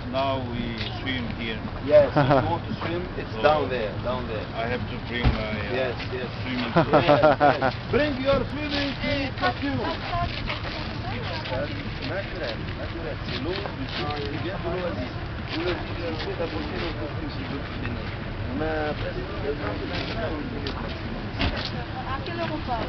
Now we swim here. Yes, if you want to swim, it's down there, down there. I have to bring my Yes. swimming Yes. Bring your swimming costume. Naturel. C'est l'eau, il vient de l'oasis. Vous le dites d'approcher le costume s'il veut plus baigner. Mais après, À quelle heure on part?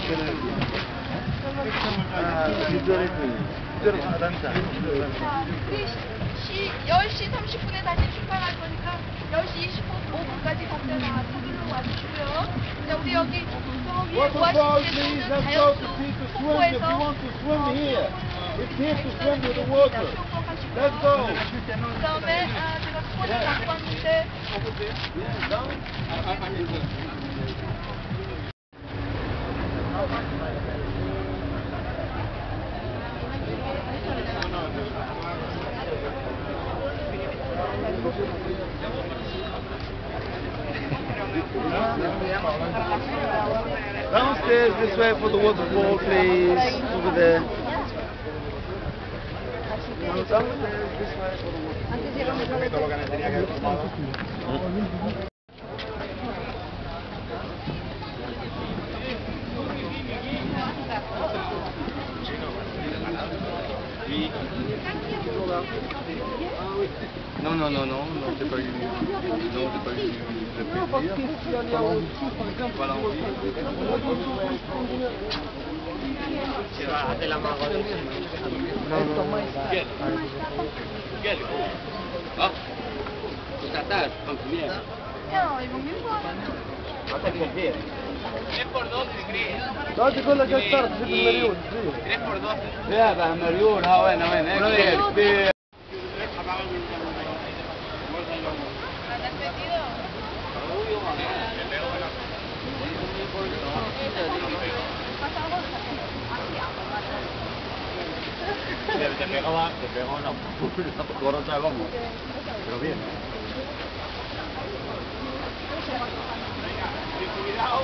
10시 30분에 다시 출발할 거니까 10시 25분까지 각자 서둘러 와주시고요. 자, 우리 여기 저기 보아시는 자연수 폭포에서 It's here to swim with the water. Let's go. 그 다음에 제가 수건을 갖고 왔는데 Downstairs this way for the waterfall, please. Over there. Downstairs this way for the waterfall. Non, t'es pas eu. Non, t'es pas eu. Non, parce que si elle est en dessous, par exemple, voilà. Ah, tu t'attaches, comme tu viens. Non, ils vont mieux voir. لا تقول لك اكثر تجيب المليون. 3 يا بقى مليون وين كتير. Te pegó una corona de bombo. Pero bien. Cuidado.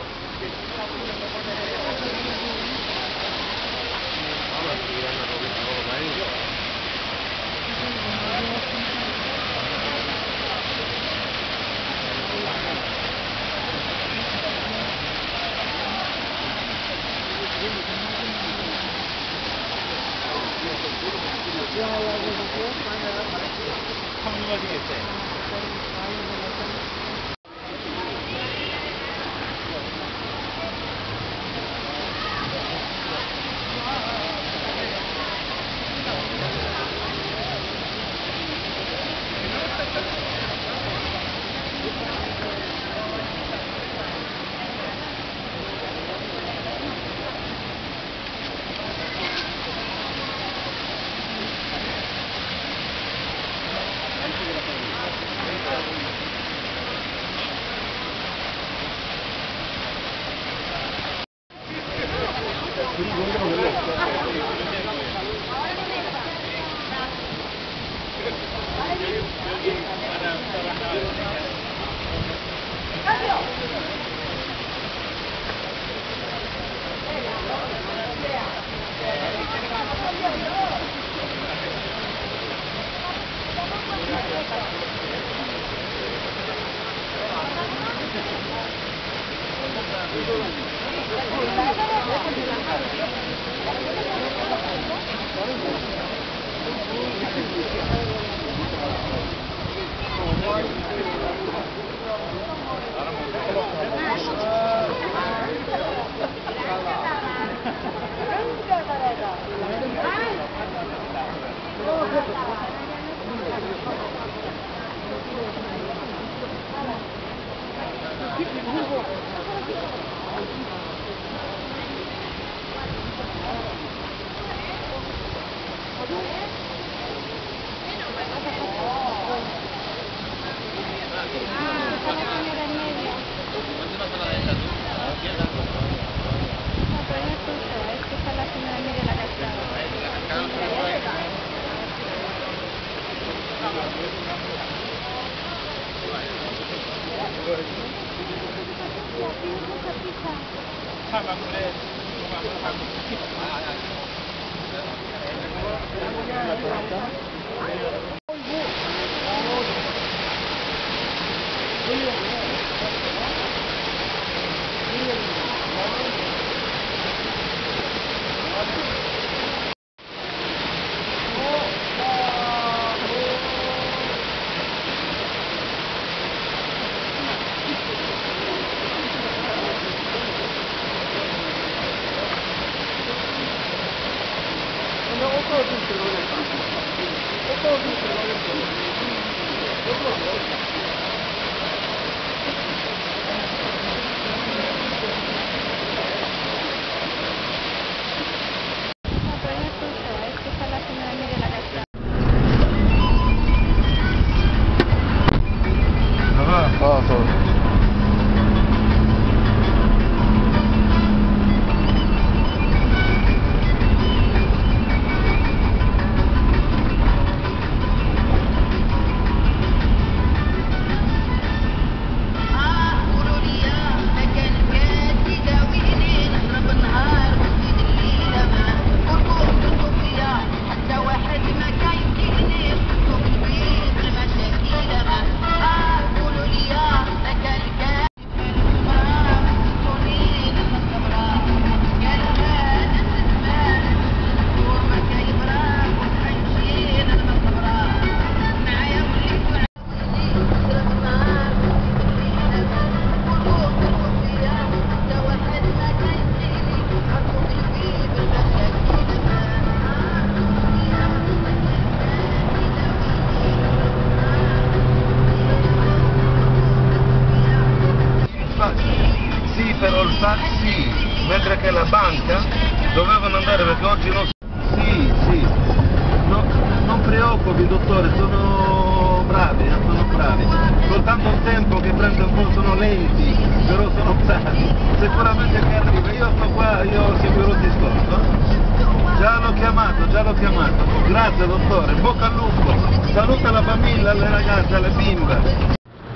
che oggi non... Sì, sì. No, non preoccupi dottore, sono bravi, soltanto il tempo che prende un po', sono lenti, però sono bravi, sicuramente che arriva, io sto qua, io seguirò il discorso. Già l'ho chiamato, grazie dottore, in bocca al lupo, saluta la famiglia, le ragazze, le bimbe.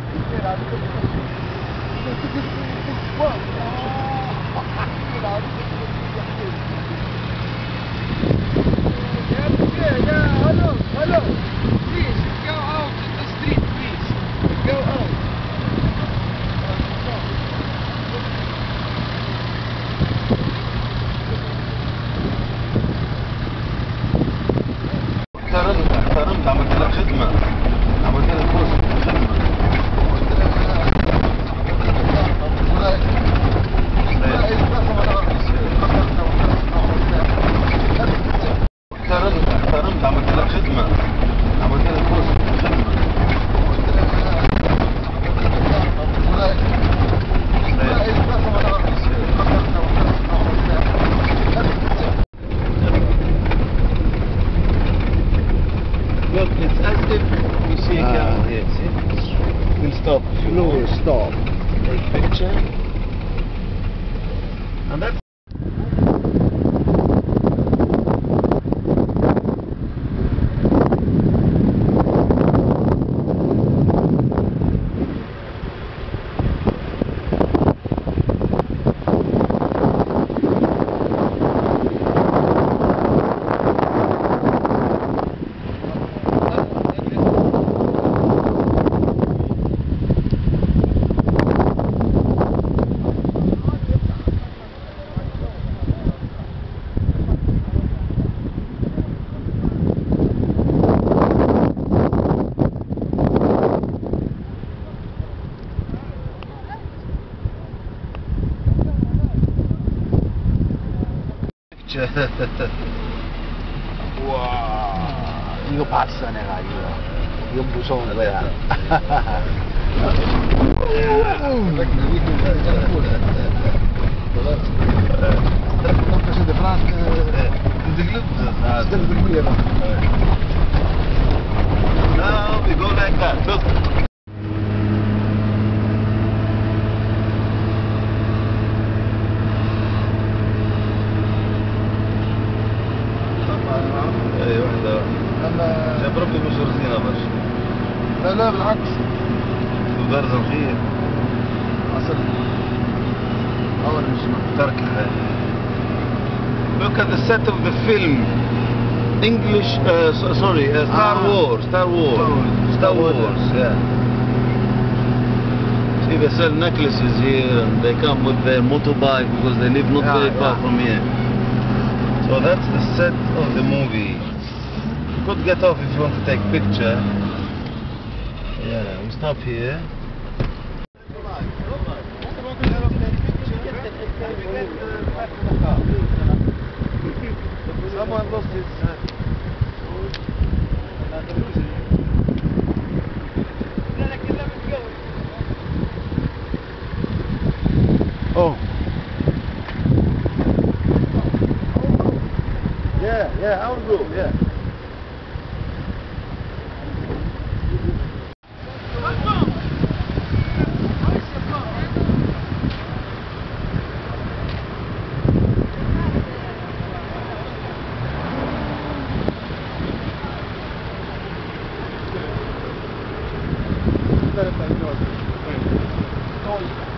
Hello, please, go out in the street, please, go out. احترمت عملت لك خدمة، عملت لك خدمة. احترمت عملت لك خدمة، عملت لك خدمة. Look, it's as if you see a camera here, see? You can stop. No, stop. Take picture. And that's... wow, 이거 봤어 내가 이거 무서운 거야. Now we go like that. Look. ايوه واحدة جاب ربي مش رزينة باش لا بالعكس وبرز الخير اصل اول مش ترك الحال. Look at the set of the film. English, Star Wars, yeah. See, they sell necklaces here and they come with their motorbike because they live not very far from here. So that's the set of the movie. You could get off if you want to take picture. Yeah, we stop here. Someone lost his... Oh. Yeah, our group, yeah. Toy.